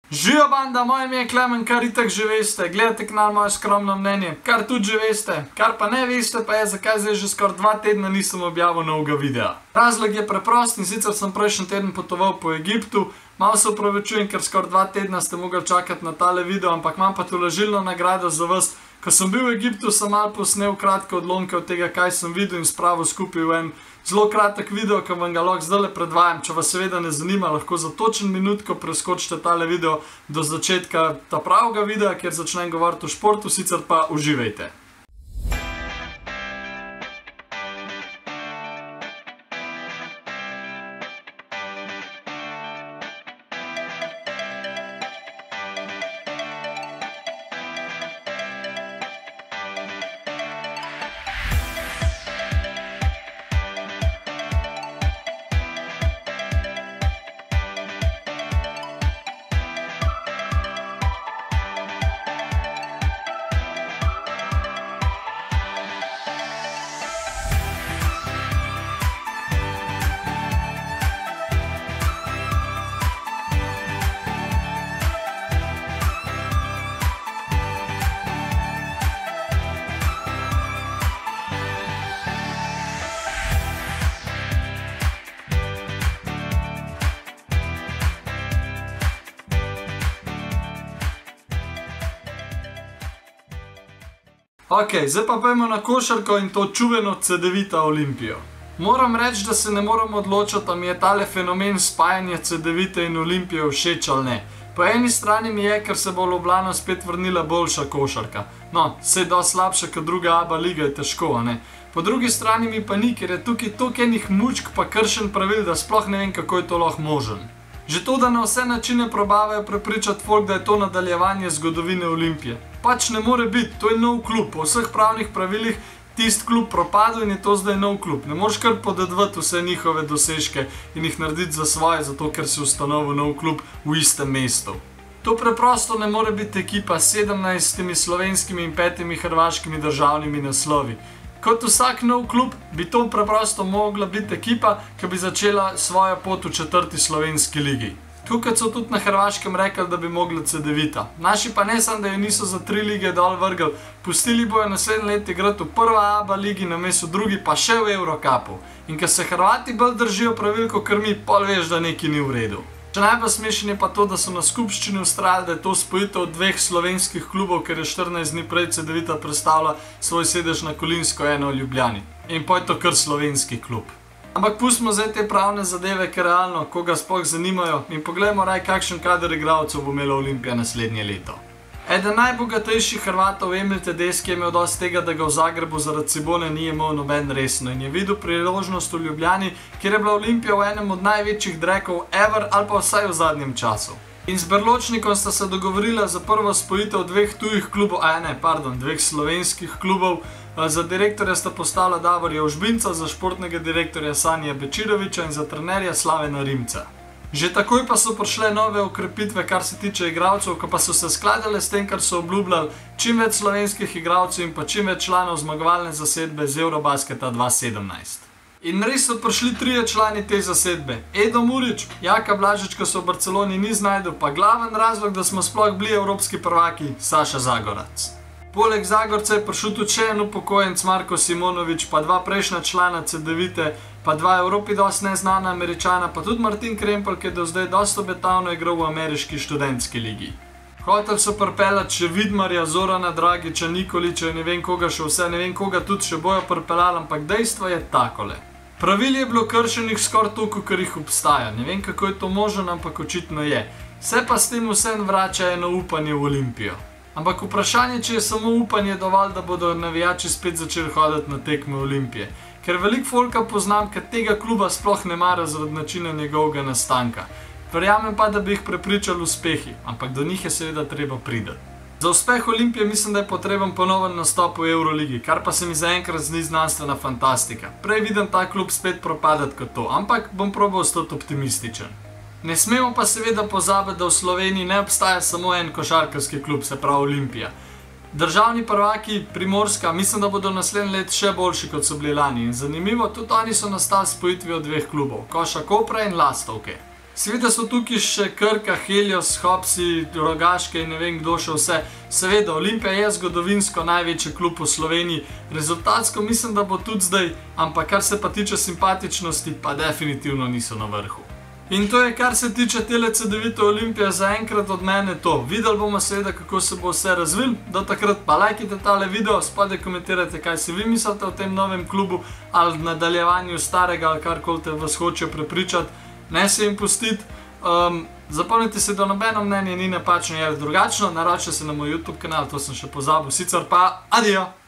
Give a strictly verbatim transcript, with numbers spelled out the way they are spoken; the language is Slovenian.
Živijo banda, moje ime je Klemen, kar itak že veste, gledate kanal Moje skromno mnenje, kar tudi že veste, kar pa ne veste pa je, zakaj zdaj že skoraj dva tedna nisem objavil novega videa. Razlog je preprost in sicer sem prejšnji teden potoval po Egiptu, malo se opravičujem, ker skoraj dva tedna ste mogli čakati na tale video, ampak imam pa tolažilno nagrado za vas. Ko sem bil v Egiptu, sem malo posnel kratke odlomke od tega, kaj sem videl in spravil skupaj v en zelo kratek video, ki vam ga lahko zdajle predvajam. Če vas seveda ne zanima, lahko za točen minutko preskočite tale video do začetka ta pravega videa, kjer začnem govoriti o športu, sicer pa uživajte. Ok, zdaj pa pojmo na košarko in to čuveno Cedevita Olimpijo. Moram reči, da se ne moram odločiti, ali mi je tale fenomen spajanja Cedevite in Olimpije všeč ali ne. Po eni strani mi je, ker se bo v Ljubljano spet vrnila boljša košarka. No, saj dosti slabša kot druga A B A liga je težko, a ne. Po drugi strani mi pa ni, ker je tukaj toliko enih mučk pa kršen pravil, da sploh ne vem, kako je to lahko možen. Že to, da na vse načine probavajo prepričati folk, da je to nadaljevanje zgodovine Olimpije. Pač ne more biti, to je nov klub. Po vseh pravnih pravilih tist klub propadel in je to zdaj nov klub. Ne moreš kar podedvati vse njihove dosežke in jih narediti za svoje, zato ker si ustanovil nov klub v istem mestu. To preprosto ne more biti ekipa s sedemnajstimi slovenskimi in petimi hrvaškimi državnimi naslovi. Kot vsak nov klub bi to preprosto mogla biti ekipa, ki bi začela svojo pot v četrti slovenski ligi. Tukaj so tudi na Hrvaškem rekli, da bi mogla Cedevita. Naši pa ne samo, da jo niso za tri lige dol vrgli, pustili bojo naslednje let igrati v prva A B A ligi, namesto drugi pa še v Eurocupu. In ker se Hrvati bolj držijo pravil, kakor mi, pol veš, da nekaj ni v redu. Še najbolj smešen je pa to, da so na skupščini ustrajali, da je to spojitev dveh slovenskih klubov, ker je štirinajst dni prej Cedevita predstavila svoj sedež na Kolinsko eno v Ljubljani. In pa je to kar slovenski klub. Ampak pustimo zdaj te pravne zadeve, ker realno koga sploh zanimajo in poglejmo raj, kakšen kader igralcev bo imela Olimpija naslednje leto. Eden najbogatejših Hrvatov Emil Tedeschi je imel dosti tega, da ga v Zagrebu zaradi Cibone ni imel noben resno in je videl priložnost v Ljubljani, kjer je bila Olimpija v enem od največjih drekov ever ali pa vsaj v zadnjem času. In z Berločnikom sta se dogovorila za prvo spojitev dveh tujih klubov, a ne, pardon, dveh slovenskih klubov. Za direktorja sta postala Davorja Užbinca, za športnega direktorja Sanija Bečiroviča in za trenerja Slavena Rimca. Že takoj pa so prišle nove okrepitve, kar se tiče igralcev, ko pa so se skladale s tem, kar so obljubljali čim več slovenskih igralcev in pa čim več članov zmagovalne zasedbe z Eurobasketa dva sedemnajst. In res so prišli trije člani te zasedbe. Edo Murić, Jaka Blažič, ko so v Barceloni ni znajdel, pa glaven razlog, da smo sploh bili evropski prvaki, Saša Zagorac. Poleg Zagorca je prišel tudi še en upokojenc Marko Simonović, pa dva prejšnja člana Cedevite, pa dva Evropi dosti neznana Američana, pa tudi Martin Krempel, ki je do zdaj dosti obetavno igral v ameriški študentski ligi. Hoteli so pripeljati še Vidmarja, Zorana Dragića, Nikolića in ne vem koga še vse, ne vem koga tudi še bojo pripeljali, ampak dejstvo je takole. Pravil je bilo kršenih skoraj toliko, ker jih obstaja. Ne vem, kako je to možno, ampak očitno je. Se pa s tem vsem vrača eno upanje v Olimpijo. Ampak vprašanje, če je samo upanje dovolj, da bodo navijači spet začeli hoditi na tekme Olimpije. Ker veliko folka poznam, ker tega kluba sploh ne mara zaradi načina njegovega nastanka. Verjamem pa, da bi jih prepričali uspehi, ampak do njih je seveda treba priti. Za uspeh Olimpije mislim, da je potreben ponoven nastop v Euroligi, kar pa se mi zaenkrat zdi znanstvena fantastika. Prej vidim ta klub spet propadati kot to, ampak bom probal ostati optimističen. Ne smemo pa seveda pozabiti, da v Sloveniji ne obstaja samo en košarkarski klub, se pravi Olimpija. Državni prvaki Primorska, mislim, da bodo naslednje let še boljši, kot so bili lani. In zanimivo, tudi oni so nastali s spojitvijo dveh klubov, Koša Kopra in Lastovke. Seveda so tukaj še Krka, Helios, Hopsi, Rogaške in ne vem kdo še vse. Seveda, Olimpija je zgodovinsko največji klub v Sloveniji. Rezultatsko mislim, da bo tudi zdaj, ampak kar se pa tiče simpatičnosti, pa definitivno niso na vrhu. In to je, kar se tiče tele Cedevite Olimpije, za enkrat od mene to. Videli bomo seveda, kako se bo vse razvil. Do takrat pa lajkite tale video, spodaj komentirajte, kaj si vi mislite o tem novem klubu ali nadaljevanju starega ali karkoli te vas hoče prepričati. Ne se jim pustiti. Um, zapomnite se, da nobeno mnenje ni napačno ali drugačno. Naročite se na moj YouTube kanal, to sem še pozabil. Sicer pa, adijo!